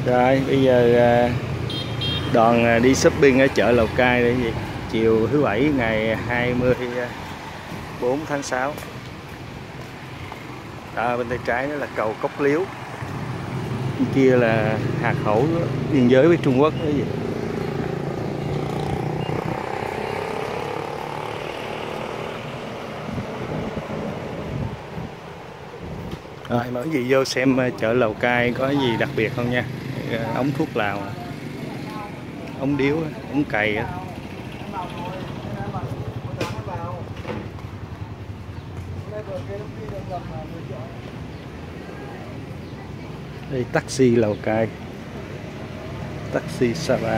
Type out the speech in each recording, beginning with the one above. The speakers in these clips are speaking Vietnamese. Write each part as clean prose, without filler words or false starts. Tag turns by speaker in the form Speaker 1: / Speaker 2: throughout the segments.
Speaker 1: Rồi bây giờ đoàn đi shopping ở chợ Lào Cai để gì? Chiều thứ Bảy ngày 24 tháng 6. Bên tay trái đó là cầu Cốc Liếu, bên kia là Hà Khẩu biên giới với Trung Quốc đó gì. Rồi mở gì vô xem chợ Lào Cai có gì đặc biệt không nha. Ống thuốc lào, ống điếu, ống cày á. Đây taxi Lào Cai, taxi Sapa.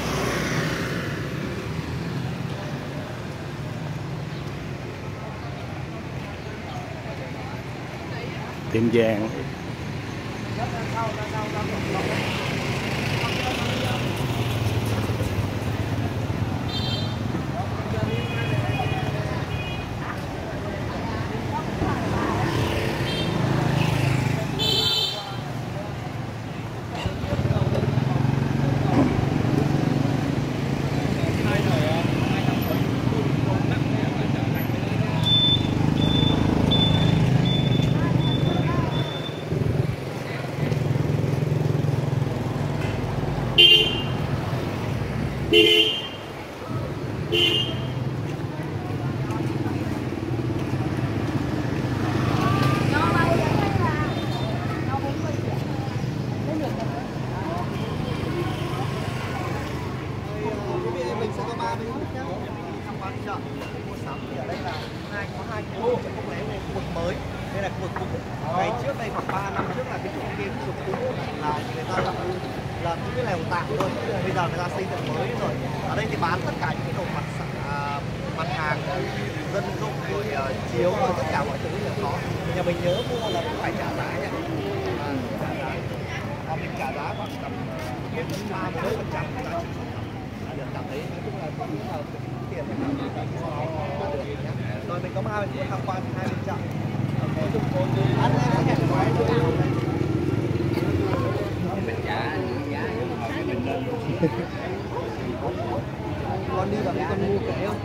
Speaker 1: Tiệm vàng.
Speaker 2: Mua sắm thì ở đây là có hai khu vực không lẽ một khu vực mới. Đây là khu vực cũ. Ngày trước đây khoảng 3 năm trước là cái khu vực cũ là người ta là những cái lều tạm thôi. Bây giờ người ta xây dựng mới rồi. Ở đây thì bán tất cả những cái đồ mặt hàng dân dụng rồi chiếu rồi tất cả mọi thứ đều có. Nhà mình nhớ mua là cũng phải trả giá nhé. Mình trả giá khoảng tầm 30% giá trị sản phẩm. Được cảm thấy nói chung là cũng là tiền rồi mình có 3 bên tham quan 2 bên chợ. Ăn em sẽ hẹn quái con đi vào cái con mua kể không?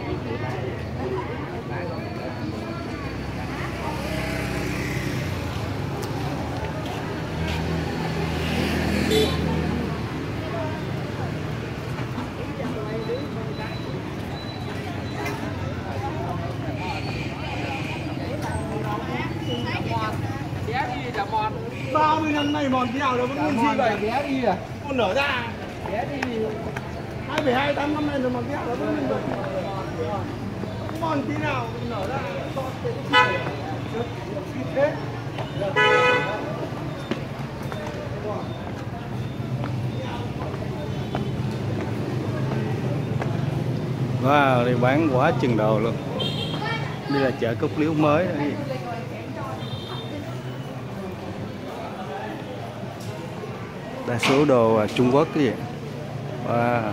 Speaker 3: Bao nhiêu năm nay mòn thế nào rồi vẫn nguyên gì vậy?
Speaker 2: Bé đi à?
Speaker 3: Con nở ra.
Speaker 2: Bé đi.
Speaker 3: 2,28 năm nay rồi mòn thế nào vẫn nguyên vậy? Mòn thế nào nở ra? Thế.
Speaker 1: Wow, đây bán quá chừng đồ luôn. Đây là chợ Cốc Liếu mới đó. Đa số đồ Trung Quốc cái gì. Wow.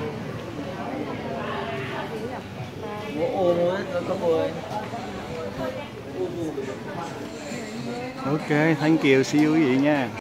Speaker 1: Ok, thank you, see you quý vị nha.